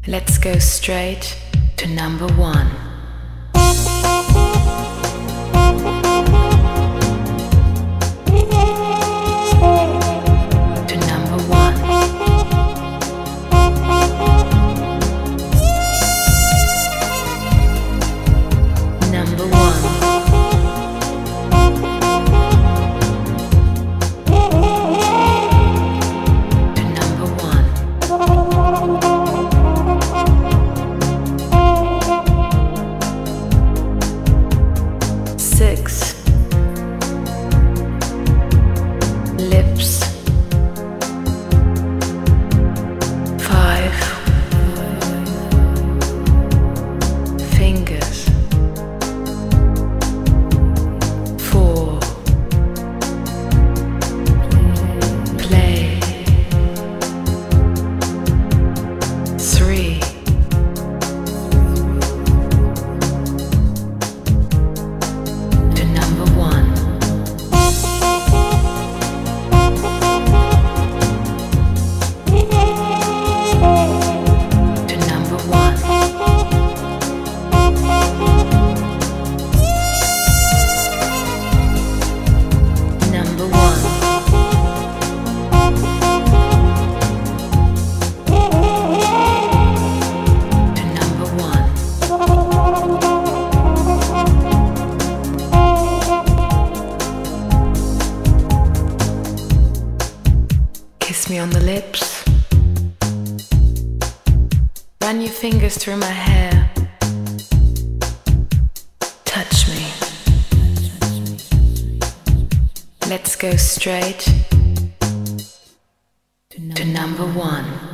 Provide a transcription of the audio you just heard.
Let's go straight to number one. To number one. Number one. To number one. 6 lips, 5 fingers, 4 play, 3 to number one. To number one. Number one. To number one. Kiss me on the lips. Run your fingers through my hair. Touch me. Let's go straight to number one.